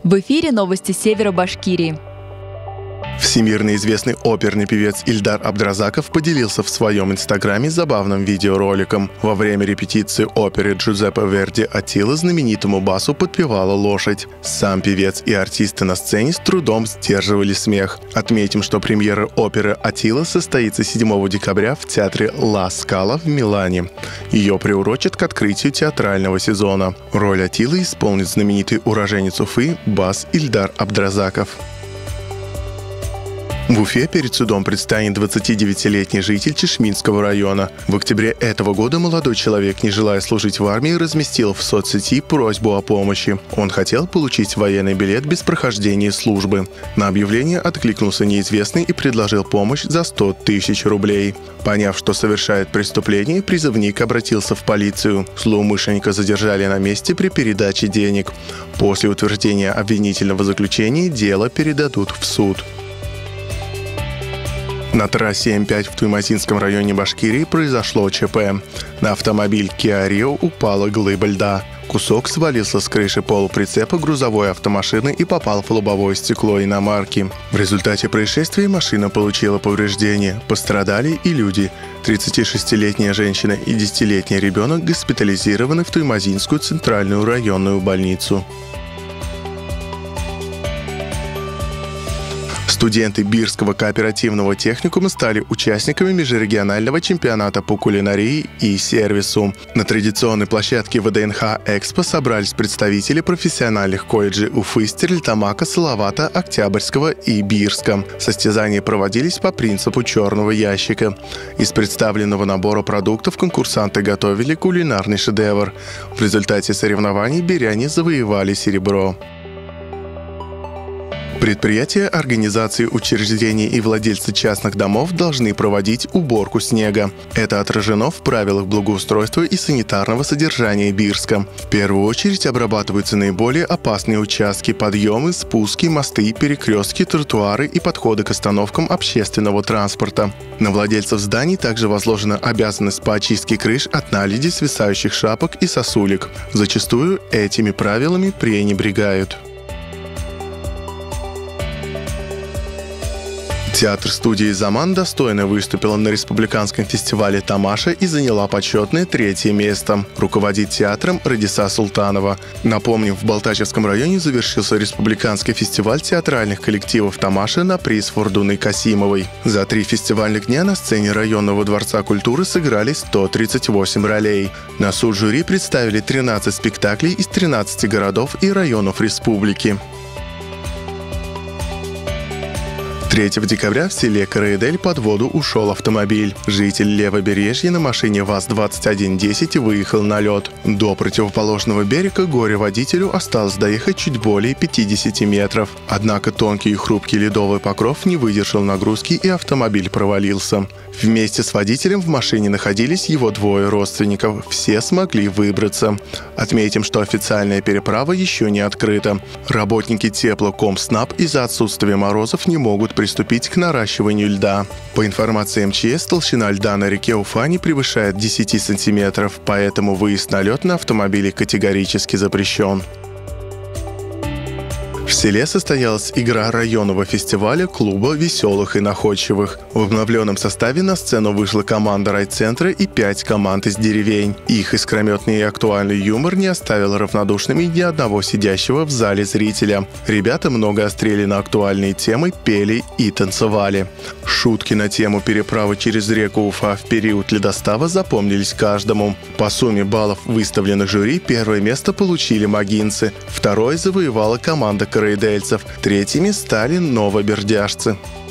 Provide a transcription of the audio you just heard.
В эфире новости севера Башкирии. Всемирно известный оперный певец Ильдар Абдразаков поделился в своем инстаграме забавным видеороликом. Во время репетиции оперы Джузеппе Верди «Аттила» знаменитому басу подпевала лошадь. Сам певец и артисты на сцене с трудом сдерживали смех. Отметим, что премьера оперы «Аттила» состоится 7 декабря в театре Ла Скала в Милане. Ее приурочат к открытию театрального сезона. Роль Аттилы исполнит знаменитый уроженец Уфы бас Ильдар Абдразаков. В Уфе перед судом предстанет 29-летний житель Чешминского района. В октябре этого года молодой человек, не желая служить в армии, разместил в соцсети просьбу о помощи. Он хотел получить военный билет без прохождения службы. На объявление откликнулся неизвестный и предложил помощь за 100 тысяч рублей. Поняв, что совершает преступление, призывник обратился в полицию. Злоумышленника задержали на месте при передаче денег. После утверждения обвинительного заключения дело передадут в суд. На трассе М5 в Туймазинском районе Башкирии произошло ЧП. На автомобиль Kia Rio упала глыба льда. Кусок свалился с крыши полуприцепа грузовой автомашины и попал в лобовое стекло иномарки. В результате происшествия машина получила повреждения. Пострадали и люди. 36-летняя женщина и 10-летний ребенок госпитализированы в Туймазинскую центральную районную больницу. Студенты Бирского кооперативного техникума стали участниками межрегионального чемпионата по кулинарии и сервису. На традиционной площадке ВДНХ «Экспо» собрались представители профессиональных колледжей Уфы, Стерлитамака, Салавата, Октябрьского и Бирска. Состязания проводились по принципу черного ящика. Из представленного набора продуктов конкурсанты готовили кулинарный шедевр. В результате соревнований биряне завоевали серебро. Предприятия, организации, учреждений и владельцы частных домов должны проводить уборку снега. Это отражено в правилах благоустройства и санитарного содержания Бирска. В первую очередь обрабатываются наиболее опасные участки: подъемы, спуски, мосты, перекрестки, тротуары и подходы к остановкам общественного транспорта. На владельцев зданий также возложена обязанность по очистке крыш от наледи, свисающих шапок и сосулек. Зачастую этими правилами пренебрегают. Театр-студия «Заман» достойно выступила на республиканском фестивале «Тамаша» и заняла почетное 3-е место. Руководит театром Радиса Султанова. Напомним, в Балтачевском районе завершился республиканский фестиваль театральных коллективов «Тамаша» на приз Фордуны Касимовой. За 3 фестивальных дня на сцене районного дворца культуры сыграли 138 ролей. На суд жюри представили 13 спектаклей из 13 городов и районов республики. 3 декабря в селе Караидель под воду ушел автомобиль. Житель Левобережья на машине ВАЗ-2110 выехал на лед. До противоположного берега горе-водителю осталось доехать чуть более 50 метров. Однако тонкий и хрупкий ледовый покров не выдержал нагрузки, и автомобиль провалился. Вместе с водителем в машине находились его 2 родственников. Все смогли выбраться. Отметим, что официальная переправа еще не открыта. Работники Теплокомснаб из-за отсутствия морозов не могут приступить к наращиванию льда. По информации МЧС, толщина льда на реке Уфа не превышает 10 сантиметров, поэтому выезд на лед на автомобиле категорически запрещен. В селе состоялась игра районного фестиваля клуба «Веселых и находчивых». В обновленном составе на сцену вышла команда райцентра и 5 команд из деревень. Их искрометный и актуальный юмор не оставил равнодушными ни одного сидящего в зале зрителя. Ребята много острели на актуальные темы, пели и танцевали. Шутки на тему переправы через реку Уфа в период ледостава запомнились каждому. По сумме баллов, выставленных жюри, 1-е место получили могинцы, 2-е завоевала команда караидельцев, 3-ми стали новобердяжцы.